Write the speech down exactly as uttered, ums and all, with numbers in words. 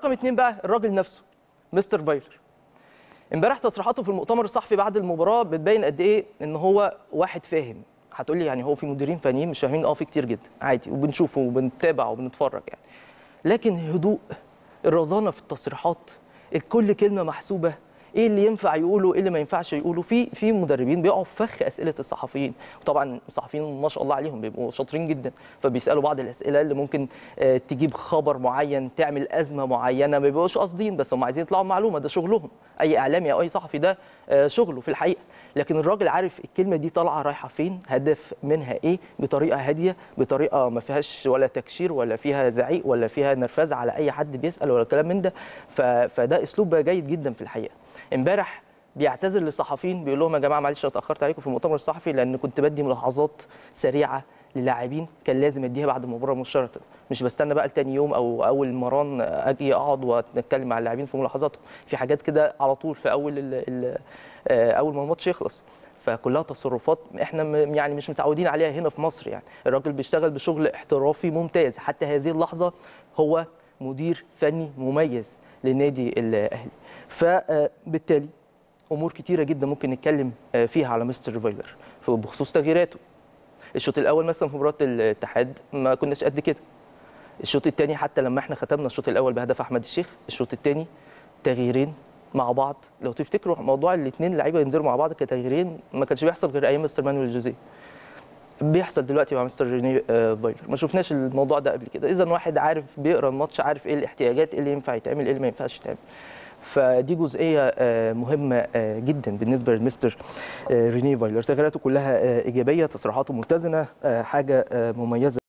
رقم اتنين بقى الراجل نفسه مستر فايلر. امبارح تصريحاته في المؤتمر الصحفي بعد المباراه بتبين قد ايه ان هو واحد فاهم. هتقول لي يعني هو في مديرين فنيين مش فاهمين؟ اه في كتير جدا عادي، وبنشوفه وبنتابع وبنتفرج يعني. لكن هدوء، الرزانه في التصريحات، الكل كلمه محسوبه، ايه اللي ينفع يقوله ايه اللي ما ينفعش يقوله. في في مدربين بيقعوا في فخ اسئله الصحفيين، وطبعا الصحفيين ما شاء الله عليهم بيبقوا شاطرين جدا، فبيسالوا بعض الاسئله اللي ممكن تجيب خبر معين، تعمل ازمه معينه، ما بيبقوش قاصدين بس هم عايزين يطلعوا معلومه، ده شغلهم. اي اعلامي او اي صحفي ده شغله في الحقيقه. لكن الراجل عارف الكلمه دي طالعه رايحه فين، هدف منها ايه، بطريقه هاديه، بطريقه ما فيهاش ولا تكشير ولا فيها زعيق ولا فيها نرفزه على اي حد بيسال ولا كلام من ده. فده اسلوب جيد جدا في الحقيقه. امبارح بيعتذر للصحفيين، بيقول لهم يا جماعه معلش اتاخرت عليكم في المؤتمر الصحفي لان كنت بدي ملاحظات سريعه للاعبين كان لازم اديها بعد المباراه مباشره، مش بستنى بقى لتاني يوم او اول مران اجي اقعد واتكلم مع اللاعبين في ملاحظاتهم، في حاجات كده على طول في اول ال ال اول ما الماتش يخلص. فكلها تصرفات احنا يعني مش متعودين عليها هنا في مصر. يعني الراجل بيشتغل بشغل احترافي ممتاز، حتى هذه اللحظه هو مدير فني مميز للنادي الاهلي. فبالتالي امور كتيره جدا ممكن نتكلم فيها على مستر فايلر بخصوص تغييراته. الشوط الاول مثلا في مباراه الاتحاد ما كناش قد كده. الشوط الثاني حتى لما احنا ختمنا الشوط الاول بهدف احمد الشيخ، الشوط الثاني تغييرين مع بعض. لو تفتكروا موضوع الاثنين لعيبه ينزلوا مع بعض كتغييرين ما كانش بيحصل غير ايام مستر مانويل جوزيه، بيحصل دلوقتي مع مستر ريني فايلر. ما شفناش الموضوع ده قبل كده. اذا واحد عارف بيقرا الماتش، عارف ايه الاحتياجات، ايه اللي ينفع يتعمل، ايه اللي ما ينفعش يتعمل. فدي جزئيه مهمه جدا بالنسبه لمستر ريني فايلر. تغييراته كلها ايجابيه، تصريحاته متزنه، حاجه مميزه.